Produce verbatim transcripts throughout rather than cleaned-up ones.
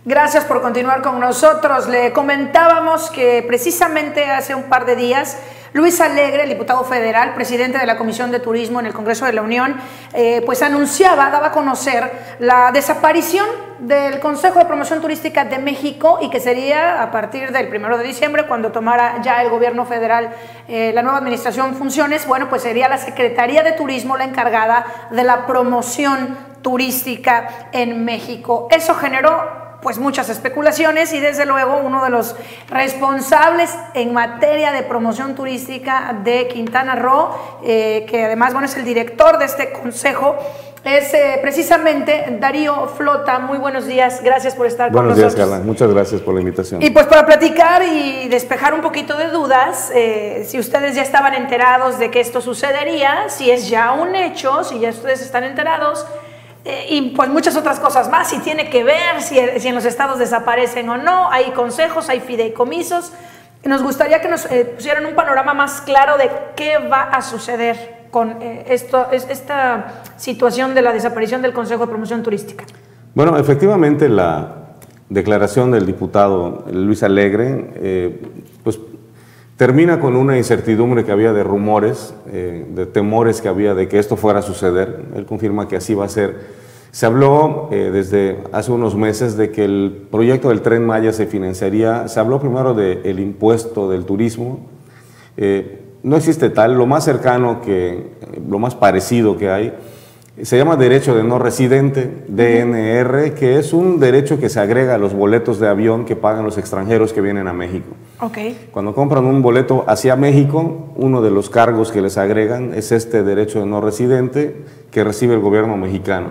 Gracias por continuar con nosotros. Le comentábamos que precisamente hace un par de días Luis Alegre, el diputado federal, presidente de la Comisión de Turismo en el Congreso de la Unión, eh, pues anunciaba, daba a conocer la desaparición del Consejo de Promoción Turística de México y que sería a partir del primero de diciembre, cuando tomara ya el gobierno federal eh, la nueva administración funciones. Bueno, pues sería la Secretaría de Turismo la encargada de la promoción turística en México. Eso generó pues muchas especulaciones y desde luego uno de los responsables en materia de promoción turística de Quintana Roo, eh, que además bueno, es el director de este consejo, es eh, precisamente Darío Flota. Muy buenos días, gracias por estar buenos con nosotros. Buenos días, Carla, muchas gracias por la invitación. Y pues para platicar y despejar un poquito de dudas, eh, si ustedes ya estaban enterados de que esto sucedería, si es ya un hecho, si ya ustedes están enterados, Eh, y pues muchas otras cosas más, si tiene que ver, si, si en los estados desaparecen o no, hay consejos, hay fideicomisos. Nos gustaría que nos eh, pusieran un panorama más claro de qué va a suceder con eh, esto, es, esta situación de la desaparición del Consejo de Promoción Turística. Bueno, efectivamente la declaración del diputado Luis Alegre eh, pues termina con una incertidumbre que había de rumores, eh, de temores que había de que esto fuera a suceder. Él confirma que así va a ser. Se habló eh, desde hace unos meses de que el proyecto del Tren Maya se financiaría. Se habló primero del impuesto del turismo. Eh, no existe tal. Lo más cercano, que, lo más parecido que hay, se llama derecho de no residente, D N R, que es un derecho que se agrega a los boletos de avión que pagan los extranjeros que vienen a México. Okay. Cuando compran un boleto hacia México, uno de los cargos que les agregan es este derecho de no residente que recibe el gobierno mexicano.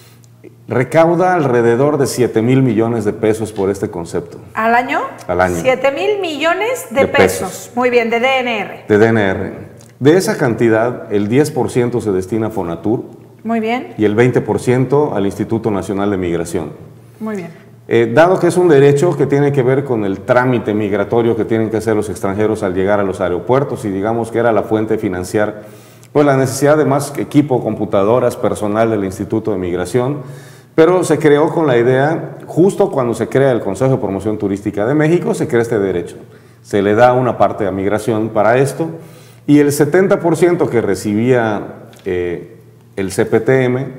Recauda alrededor de siete mil millones de pesos por este concepto. ¿Al año? Al año. siete mil millones de, de pesos. pesos. Muy bien, de D N R. De D N R. De esa cantidad, el diez por ciento se destina a Fonatur. Muy bien. Y el veinte por ciento al Instituto Nacional de Migración. Muy bien. Eh, dado que es un derecho que tiene que ver con el trámite migratorio que tienen que hacer los extranjeros al llegar a los aeropuertos, y digamos que era la fuente de financiar pues, la necesidad de más equipo, computadoras, personal del Instituto de Migración, pero se creó con la idea, justo cuando se crea el Consejo de Promoción Turística de México, se crea este derecho. Se le da una parte a migración para esto, y el setenta por ciento que recibía eh, el C P T M,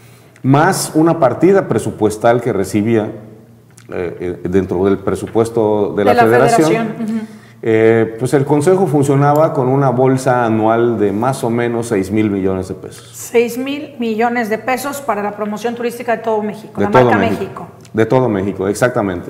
más una partida presupuestal que recibía eh, dentro del presupuesto de la, de la Federación, federación. Uh-huh. eh, pues el Consejo funcionaba con una bolsa anual de más o menos seis mil millones de pesos. seis mil millones de pesos para la promoción turística de todo México, de la todo marca México, México. De todo México, exactamente.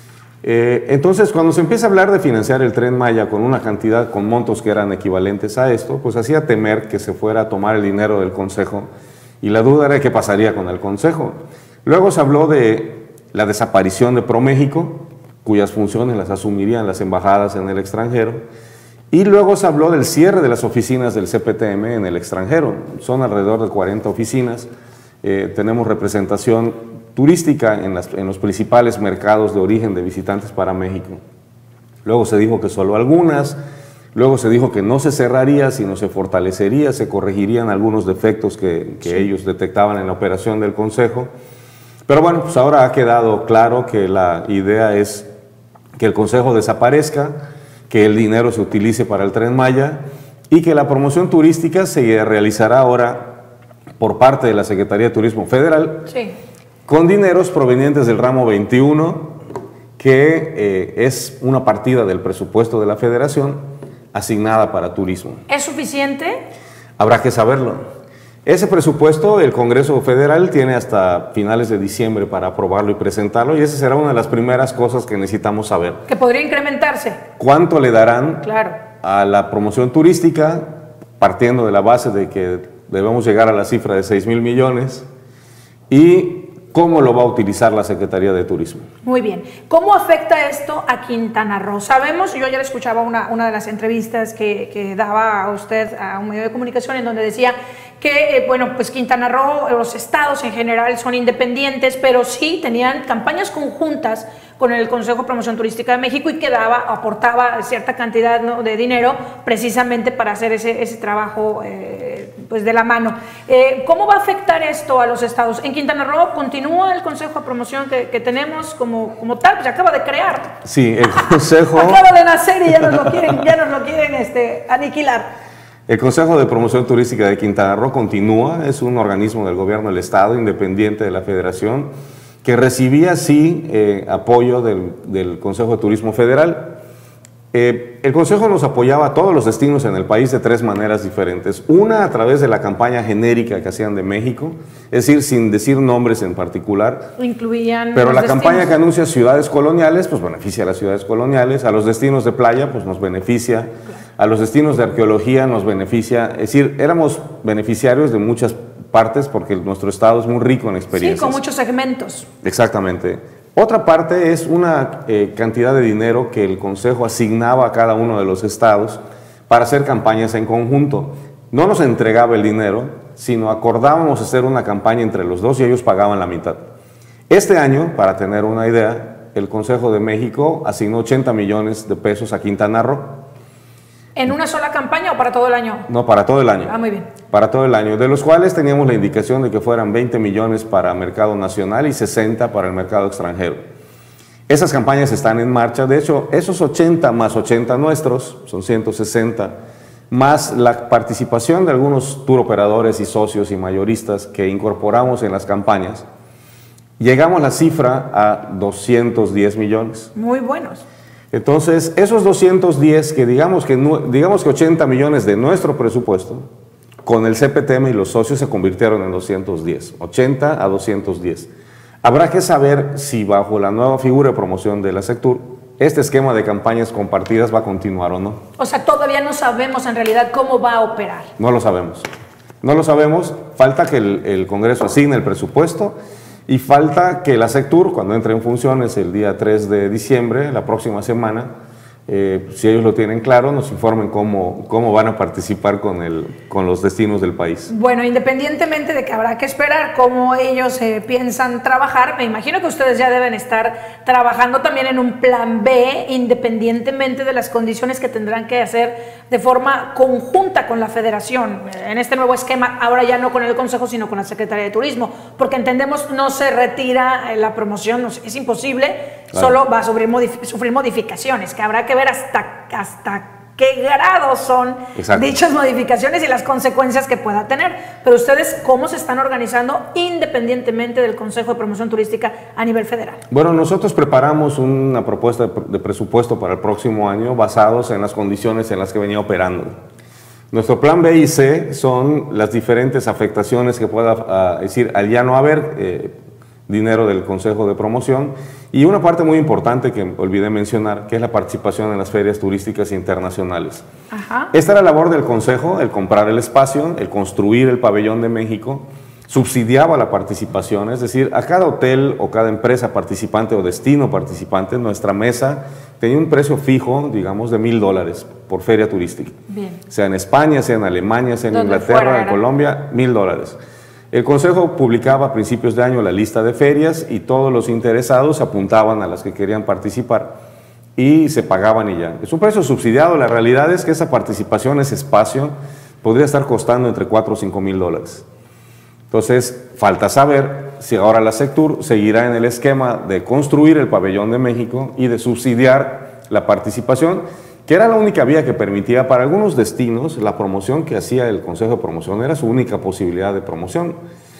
Eh, entonces, cuando se empieza a hablar de financiar el Tren Maya con una cantidad, con montos que eran equivalentes a esto, pues hacía temer que se fuera a tomar el dinero del Consejo, y la duda era qué pasaría con el Consejo. Luego se habló de la desaparición de ProMéxico, cuyas funciones las asumirían las embajadas en el extranjero, y luego se habló del cierre de las oficinas del C P T M en el extranjero. Son alrededor de cuarenta oficinas, eh, tenemos representación turística en, las, en los principales mercados de origen de visitantes para México. Luego se dijo que solo algunas, luego se dijo que no se cerraría, sino se fortalecería, se corregirían algunos defectos que, que sí. ellos detectaban en la operación del Consejo. Pero bueno, pues ahora ha quedado claro que la idea es que el Consejo desaparezca, que el dinero se utilice para el Tren Maya y que la promoción turística se realizará ahora por parte de la Secretaría de Turismo Federal. Sí. Con dineros provenientes del ramo veintiuno, que eh, es una partida del presupuesto de la Federación asignada para turismo. ¿Es suficiente? Habrá que saberlo. Ese presupuesto el Congreso Federal tiene hasta finales de diciembre para aprobarlo y presentarlo, y esa será una de las primeras cosas que necesitamos saber. Que podría incrementarse. ¿Cuánto le darán claro. a la promoción turística, partiendo de la base de que debemos llegar a la cifra de seis mil millones? Y ¿cómo lo va a utilizar la Secretaría de Turismo? Muy bien. ¿Cómo afecta esto a Quintana Roo? Sabemos, yo ayer escuchaba una, una de las entrevistas que, que daba a usted a un medio de comunicación en donde decía que, eh, bueno, pues Quintana Roo, los estados en general son independientes, pero sí tenían campañas conjuntas con el Consejo de Promoción Turística de México y que daba, aportaba cierta cantidad, ¿no?, de dinero precisamente para hacer ese, ese trabajo eh, pues de la mano. Eh, ¿Cómo va a afectar esto a los estados? En Quintana Roo continúa el Consejo de Promoción que, que tenemos como, como tal, pues se acaba de crear. Sí, el Consejo... acaba de nacer y ya nos lo quieren, ya nos lo quieren este, aniquilar. El Consejo de Promoción Turística de Quintana Roo continúa, es un organismo del gobierno del estado, independiente de la federación, que recibía sí eh, apoyo del, del Consejo de Turismo Federal. Eh, el Consejo nos apoyaba a todos los destinos en el país de tres maneras diferentes. Una, a través de la campaña genérica que hacían de México, es decir, sin decir nombres en particular. Incluían Pero los la destinos. campaña que anuncia ciudades coloniales, pues beneficia a las ciudades coloniales, a los destinos de playa, pues nos beneficia, a los destinos de arqueología nos beneficia. Es decir, éramos beneficiarios de muchas partes porque nuestro estado es muy rico en experiencias. Sí, con muchos segmentos. Exactamente. Otra parte es una eh, cantidad de dinero que el Consejo asignaba a cada uno de los estados para hacer campañas en conjunto. No nos entregaba el dinero, sino acordábamos hacer una campaña entre los dos y ellos pagaban la mitad. Este año, para tener una idea, el Consejo de México asignó ochenta millones de pesos a Quintana Roo. ¿En una sola campaña o para todo el año? No, para todo el año. Ah, muy bien. Para todo el año, de los cuales teníamos la indicación de que fueran veinte millones para mercado nacional y sesenta para el mercado extranjero. Esas campañas están en marcha, de hecho, esos ochenta más ochenta nuestros, son ciento sesenta, más la participación de algunos tour operadores y socios y mayoristas que incorporamos en las campañas, llegamos a la cifra a doscientos diez millones. Muy buenos. Entonces, esos doscientos diez, que digamos que, digamos que ochenta millones de nuestro presupuesto, con el C P T M y los socios se convirtieron en doscientos diez, ochenta a doscientos diez. Habrá que saber si bajo la nueva figura de promoción de la Sectur, este esquema de campañas compartidas va a continuar o no. O sea, todavía no sabemos en realidad cómo va a operar. No lo sabemos. No lo sabemos, falta que el, el Congreso asigne el presupuesto. Y falta que la Sectur, cuando entre en funciones el día tres de diciembre, la próxima semana, eh, si ellos lo tienen claro, nos informen cómo, cómo van a participar con, el, con los destinos del país. Bueno, independientemente de que habrá que esperar cómo ellos eh, piensan trabajar, me imagino que ustedes ya deben estar trabajando también en un plan B, independientemente de las condiciones que tendrán que hacer de forma conjunta con la Federación, en este nuevo esquema, ahora ya no con el Consejo, sino con la Secretaría de Turismo, porque entendemos no se retira la promoción, no, es imposible, claro. Solo va a sufrir, modif sufrir modificaciones, que habrá que ver hasta, hasta qué grado son Exacto. dichas modificaciones y las consecuencias que pueda tener. Pero ustedes, ¿cómo se están organizando independientemente del Consejo de Promoción Turística a nivel federal? Bueno, nosotros preparamos una propuesta de presupuesto para el próximo año basados en las condiciones en las que venía operando. Nuestro plan B y C son las diferentes afectaciones que pueda uh, decir, al ya no haber eh, dinero del Consejo de Promoción, y una parte muy importante que olvidé mencionar, que es la participación en las ferias turísticas internacionales. Ajá. Esta era la labor del Consejo, el comprar el espacio, el construir el pabellón de México, subsidiaba la participación, es decir, a cada hotel o cada empresa participante o destino participante, nuestra mesa tenía un precio fijo, digamos, de mil dólares por feria turística. Bien. Sea en España, sea en Alemania, sea en Inglaterra, en Colombia, mil dólares. El Consejo publicaba a principios de año la lista de ferias y todos los interesados apuntaban a las que querían participar y se pagaban y ya. Es un precio subsidiado, la realidad es que esa participación, ese espacio, podría estar costando entre cuatro o cinco mil dólares. Entonces, falta saber si ahora la Sectur seguirá en el esquema de construir el pabellón de México y de subsidiar la participación, que era la única vía que permitía para algunos destinos la promoción que hacía el Consejo de Promoción, era su única posibilidad de promoción.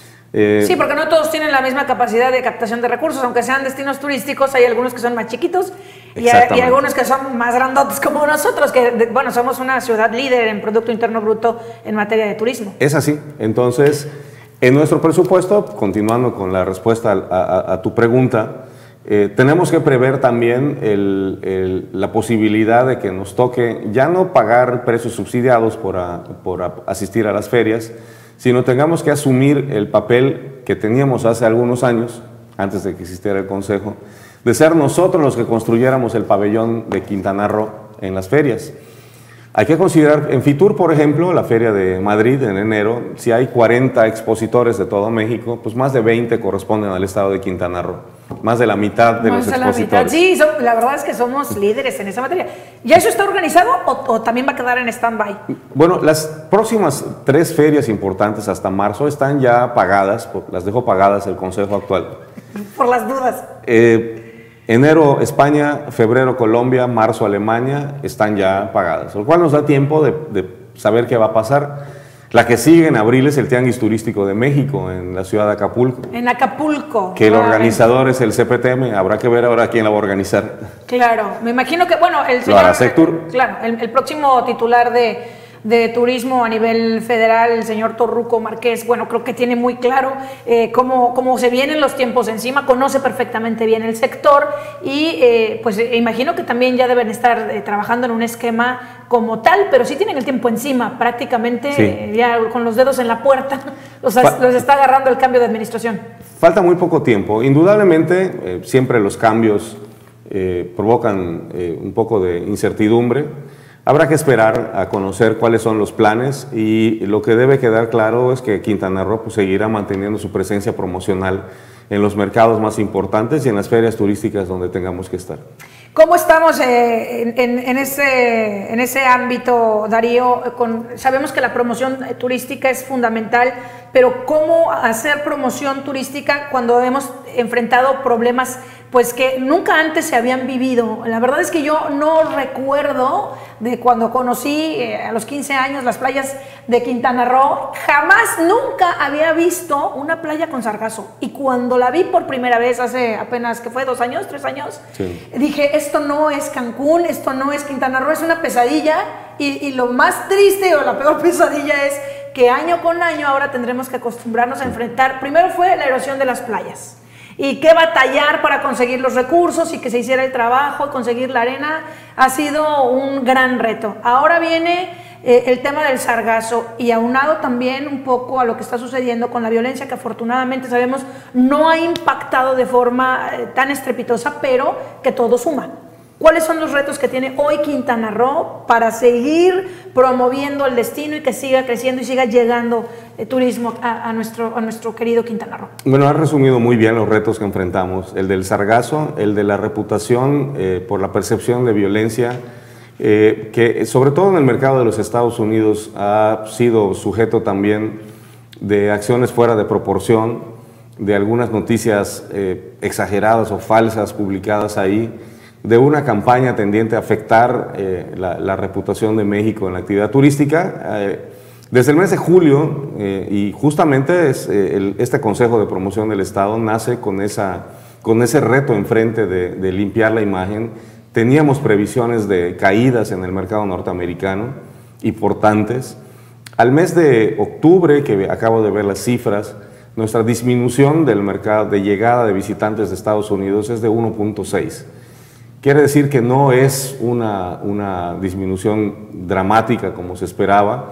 Eh, sí, porque no todos tienen la misma capacidad de captación de recursos, aunque sean destinos turísticos, hay algunos que son más chiquitos y, hay, y algunos que son más grandotes como nosotros, que de, bueno, somos una ciudad líder en Producto Interno Bruto en materia de turismo. Es así, entonces, en nuestro presupuesto, continuando con la respuesta a, a, a tu pregunta, Eh, tenemos que prever también el, el, la posibilidad de que nos toque ya no pagar precios subsidiados por, a, por a, asistir a las ferias, sino tengamos que asumir el papel que teníamos hace algunos años, antes de que existiera el Consejo, de ser nosotros los que construyéramos el pabellón de Quintana Roo en las ferias. Hay que considerar, en Fitur, por ejemplo, la feria de Madrid en enero, si hay cuarenta expositores de todo México, pues más de veinte corresponden al estado de Quintana Roo. más de la mitad de más los de la expositores. mitad. Sí, so, la verdad es que somos líderes en esa materia. ¿Ya eso está organizado o, o también va a quedar en stand-by? Bueno, las próximas tres ferias importantes hasta marzo están ya pagadas, las dejó pagadas el Consejo actual. Por las dudas. Eh, enero España, febrero Colombia, marzo Alemania, están ya pagadas, lo cual nos da tiempo de, de saber qué va a pasar. La que sigue en abril es el Tianguis Turístico de México, en la ciudad de Acapulco. En Acapulco. Que el organizador es el C P T M, habrá que ver ahora quién la va a organizar. Claro, me imagino que, bueno, el señor... Lo hará Sectur. Claro, el, el próximo titular de, de turismo a nivel federal, el señor Torruco Márquez, bueno, creo que tiene muy claro eh, cómo, cómo se vienen los tiempos encima, conoce perfectamente bien el sector y eh, pues eh, imagino que también ya deben estar eh, trabajando en un esquema como tal, pero sí tienen el tiempo encima, prácticamente sí. eh, ya con los dedos en la puerta, los, los está agarrando el cambio de administración. Falta muy poco tiempo, indudablemente eh, siempre los cambios eh, provocan eh, un poco de incertidumbre. Habrá que esperar a conocer cuáles son los planes y lo que debe quedar claro es que Quintana Roo pues, seguirá manteniendo su presencia promocional en los mercados más importantes y en las ferias turísticas donde tengamos que estar. ¿Cómo estamos eh, en, en, en, ese, en ese ámbito, Darío? Con, sabemos que la promoción turística es fundamental, pero ¿cómo hacer promoción turística cuando hemos enfrentado problemas pues que nunca antes se habían vivido? La verdad es que yo no recuerdo de cuando conocí eh, a los quince años las playas de Quintana Roo, jamás, nunca había visto una playa con sargazo. Y cuando la vi por primera vez hace apenas, ¿qué fue? ¿Dos años? ¿Tres años? Sí. Dije, esto no es Cancún, esto no es Quintana Roo, es una pesadilla. Y, y lo más triste o la peor pesadilla es que año con año ahora tendremos que acostumbrarnos a enfrentar. Primero fue la erosión de las playas. Y qué batallar para conseguir los recursos y que se hiciera el trabajo y conseguir la arena ha sido un gran reto. Ahora viene eh, el tema del sargazo y aunado también un poco a lo que está sucediendo con la violencia que afortunadamente sabemos no ha impactado de forma eh, tan estrepitosa, pero que todo suma. ¿Cuáles son los retos que tiene hoy Quintana Roo para seguir promoviendo el destino y que siga creciendo y siga llegando el turismo a, a, nuestro, a nuestro querido Quintana Roo? Bueno, has resumido muy bien los retos que enfrentamos. El del sargazo, el de la reputación eh, por la percepción de violencia, eh, que sobre todo en el mercado de los Estados Unidos ha sido sujeto también de acciones fuera de proporción, de algunas noticias eh, exageradas o falsas publicadas ahí, de una campaña tendiente a afectar eh, la, la reputación de México en la actividad turística. Eh, desde el mes de julio, eh, y justamente es, eh, el, este Consejo de Promoción del Estado nace con, esa, con ese reto enfrente de, de limpiar la imagen. Teníamos previsiones de caídas en el mercado norteamericano importantes. Al mes de octubre, que acabo de ver las cifras, nuestra disminución del mercado de llegada de visitantes de Estados Unidos es de uno punto seis. Quiere decir que no es una, una disminución dramática como se esperaba,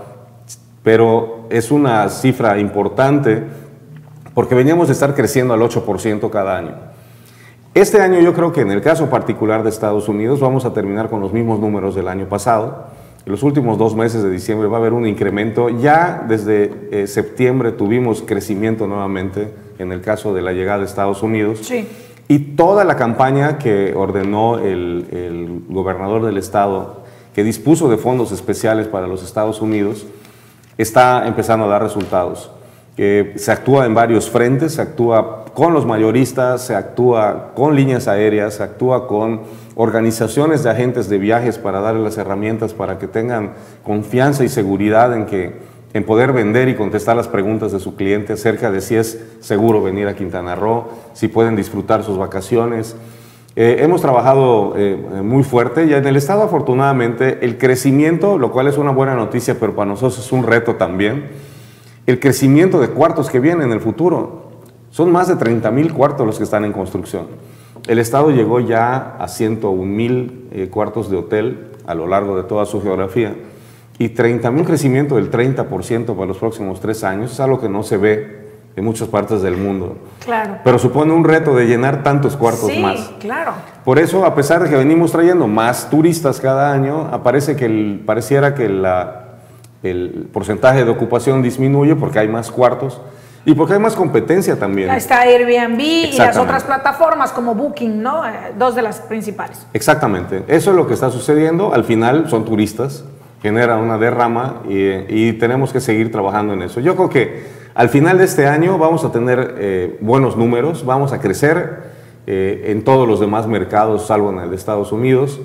pero es una cifra importante porque veníamos de estar creciendo al ocho por ciento cada año. Este año yo creo que en el caso particular de Estados Unidos vamos a terminar con los mismos números del año pasado. En los últimos dos meses de diciembre va a haber un incremento. Ya desde eh, septiembre tuvimos crecimiento nuevamente en el caso de la llegada de Estados Unidos. Sí. Y toda la campaña que ordenó el, el gobernador del estado, que dispuso de fondos especiales para los Estados Unidos, está empezando a dar resultados. Eh, se actúa en varios frentes, se actúa con los mayoristas, se actúa con líneas aéreas, se actúa con organizaciones de agentes de viajes para darles las herramientas para que tengan confianza y seguridad en que en poder vender y contestar las preguntas de su cliente acerca de si es seguro venir a Quintana Roo, si pueden disfrutar sus vacaciones. Eh, hemos trabajado eh, muy fuerte y en el estado afortunadamente el crecimiento, lo cual es una buena noticia, pero para nosotros es un reto también, el crecimiento de cuartos que viene en el futuro. Son más de treinta mil cuartos los que están en construcción. El estado llegó ya a ciento un mil eh, cuartos de hotel a lo largo de toda su geografía. Y treinta mil crecimiento del treinta por ciento para los próximos tres años es algo que no se ve en muchas partes del mundo. Claro. Pero supone un reto de llenar tantos cuartos sí, más. Sí, claro. Por eso, a pesar de que venimos trayendo más turistas cada año, aparece que el, pareciera que la, el porcentaje de ocupación disminuye porque hay más cuartos, Y porque hay más competencia también. Está Airbnb y las otras plataformas como Booking, ¿no? Eh, dos de las principales. Exactamente. Eso es lo que está sucediendo. Al final son turistas, genera una derrama y, y tenemos que seguir trabajando en eso. Yo creo que al final de este año vamos a tener eh, buenos números, vamos a crecer eh, en todos los demás mercados, salvo en el de Estados Unidos,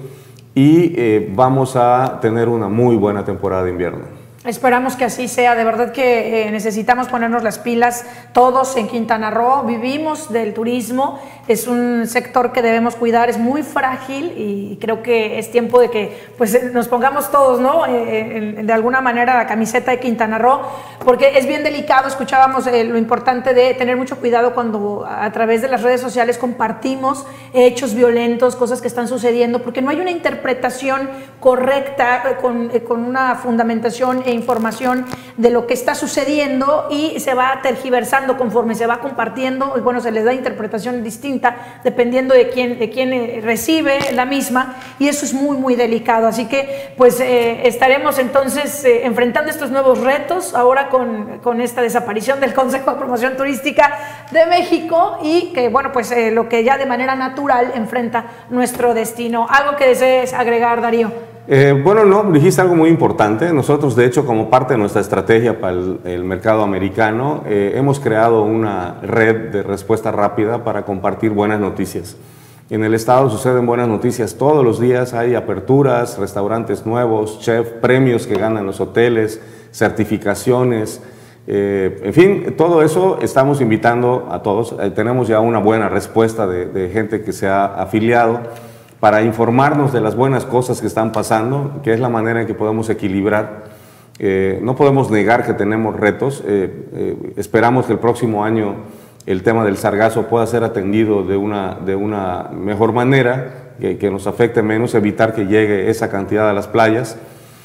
y eh, vamos a tener una muy buena temporada de invierno. Esperamos que así sea, de verdad que eh, necesitamos ponernos las pilas todos en Quintana Roo, vivimos del turismo, es un sector que debemos cuidar, es muy frágil y creo que es tiempo de que pues, nos pongamos todos, ¿no? Eh, en, de alguna manera la camiseta de Quintana Roo, porque es bien delicado, escuchábamos eh, lo importante de tener mucho cuidado cuando a través de las redes sociales compartimos hechos violentos, cosas que están sucediendo, porque no hay una interpretación correcta con, eh, con una fundamentación e información de lo que está sucediendo y se va tergiversando conforme se va compartiendo y bueno, se les da interpretación distinta dependiendo de quién, de quién recibe la misma y eso es muy muy delicado, así que pues eh, estaremos entonces eh, enfrentando estos nuevos retos ahora con, con esta desaparición del Consejo de Promoción Turística de México y que bueno pues eh, lo que ya de manera natural enfrenta nuestro destino. ¿Algo que desees agregar, Darío? Eh, bueno, no, dijiste algo muy importante. Nosotros, de hecho, como parte de nuestra estrategia para el, el mercado americano, eh, hemos creado una red de respuesta rápida para compartir buenas noticias. En el estado suceden buenas noticias todos los días, hay aperturas, restaurantes nuevos, chef, premios que ganan los hoteles, certificaciones, eh, en fin, todo eso estamos invitando a todos. Eh, tenemos ya una buena respuesta de, de gente que se ha afiliado para informarnos de las buenas cosas que están pasando, que es la manera en que podemos equilibrar. Eh, no podemos negar que tenemos retos. Eh, eh, esperamos que el próximo año el tema del sargazo pueda ser atendido de una, de una mejor manera, que, que nos afecte menos, evitar que llegue esa cantidad a las playas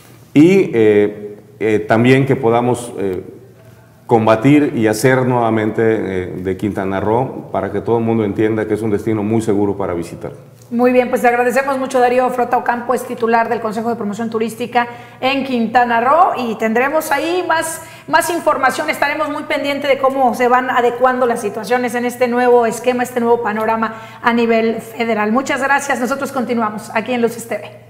y eh, eh, también que podamos eh, combatir y hacer nuevamente eh, de Quintana Roo para que todo el mundo entienda que es un destino muy seguro para visitar. Muy bien, pues te agradecemos mucho. Darío Frota Ocampo es titular del Consejo de Promoción Turística en Quintana Roo y tendremos ahí más, más información, estaremos muy pendientes de cómo se van adecuando las situaciones en este nuevo esquema, este nuevo panorama a nivel federal. Muchas gracias, nosotros continuamos aquí en Luces T V.